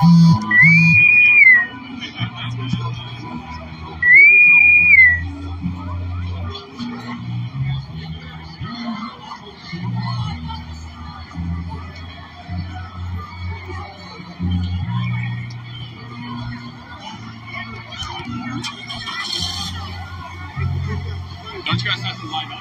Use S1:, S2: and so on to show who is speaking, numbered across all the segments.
S1: Don't you guys have to line up?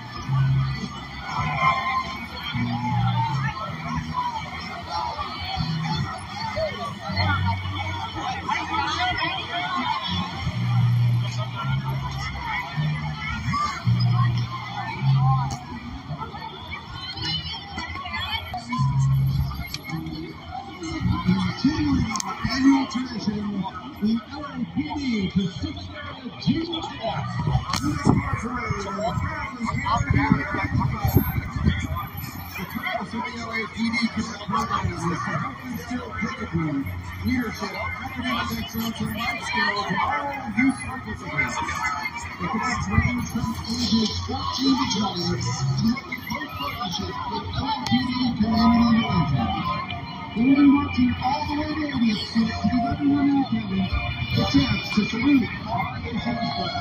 S2: Continuing our annual tradition, the LAPD Pacific Area Junior Cadets Uniform Parade and proudly carrying the purpose of the LAPD Cadet Program is to help instill discipline, leadership, academic excellence, and life skills in all youth participants. The cadets range from ages 14 to 20 and work in close partnership with LAPD community volunteers. They will be marching all the way to Indians to give everyone in attendance the chance to salute our nation's flag.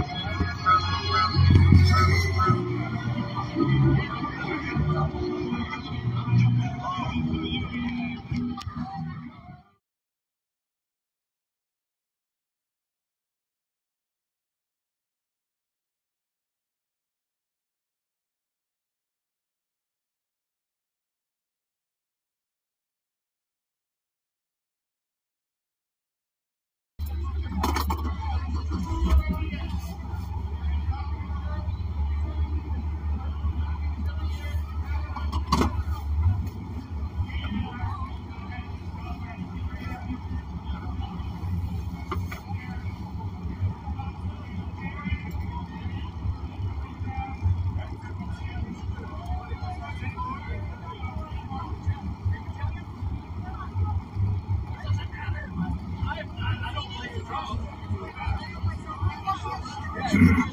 S3: Then you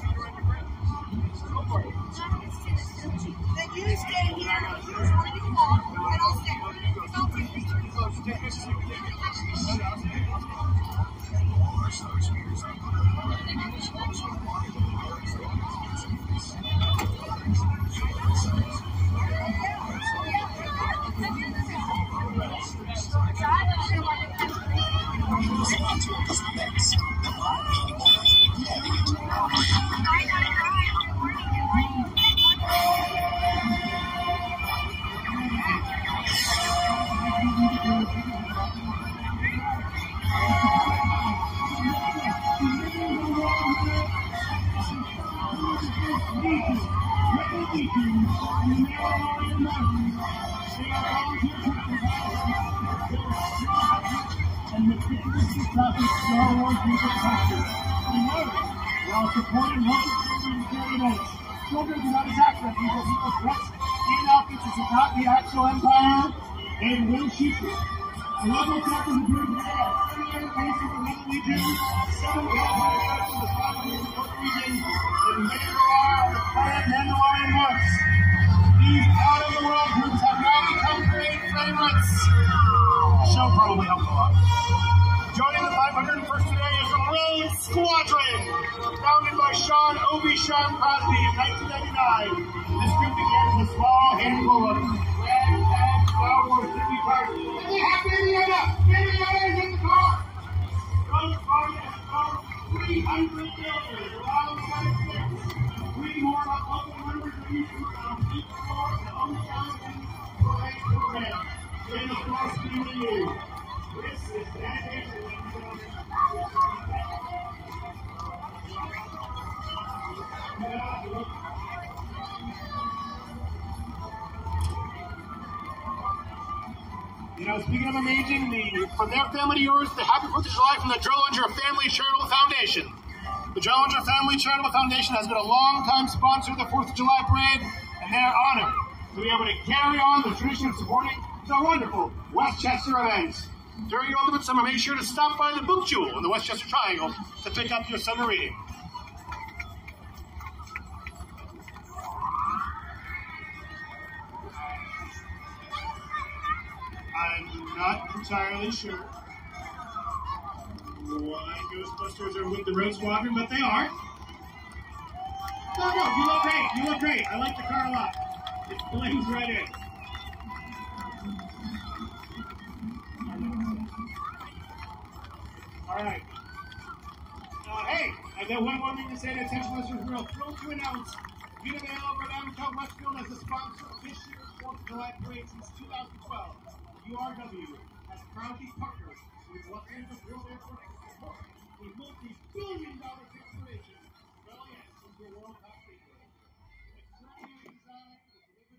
S3: stay here, use where you want, and I'll stay. Don't take pictures.
S2: While supporting local children in daily events, children do not attack them because people dressed in outfits that should not be actual empire and will shoot you. 11 attackers appeared today at 39 bases in the region, 7 campfires from the Squadron in the North region, and many more are the Clan Mandalorian Marks. These out-of-the-world groups have now become great favorites. The show probably helped a lot. Joining the 501st today is the Road Squadron, founded by Sean Crosby in 1999. This group began with a small handful of red Star Wars Disney parties. And they have Indiana! Indiana is in the car! Road Squadron has sold 300 buildings around the United States. 3 more of our local members are using each floor to own thousands for a program. And of course, you. This is dedication. You know, speaking of amazing, from their family to yours, the Happy 4th of July from the Drollinger Family Charitable Foundation. The Drollinger Family Charitable Foundation has been a long-time sponsor of the 4th of July Parade, and they are honored to be able to carry on the tradition of supporting the wonderful Westchester events. During your ultimate summer, make sure to stop by the Book Jewel in the Westchester Triangle to pick up your summer reading. I'm not entirely sure. Why Ghostbusters are with the Road Squadron, but they are. No, you look great. You look great. I like the car a lot. It blends right in. All right. Hey, I got one more thing to say to Attention Listeners. We're thrilled to announce Univale over downtown Westfield as a sponsor of this year's 4th of July parade since 2012. URW has proudly partnered with Los Angeles World Airport Expo, a multi-billion-dollar corporation. Well, yes, into a world-class vehicle. Extraordinary design with delivered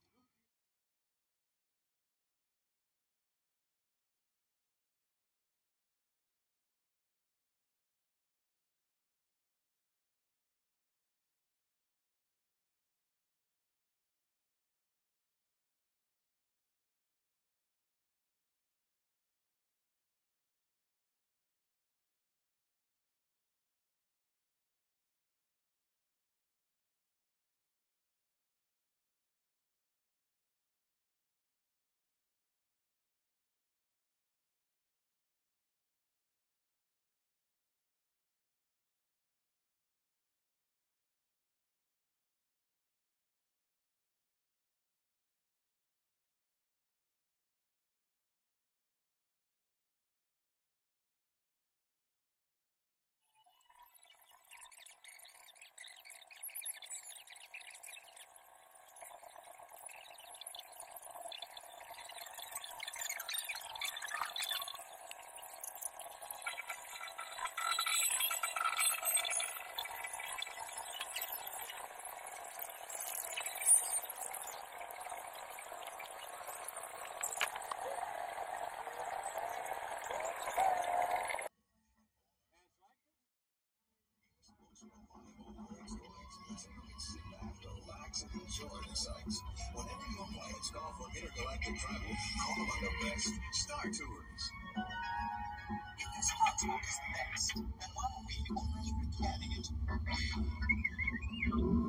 S4: Relax and enjoy the sights. Whenever you're planning golf or intergalactic travel, call on the best Star Tours. If this hot talk is the best, then why don't we overhear planning it?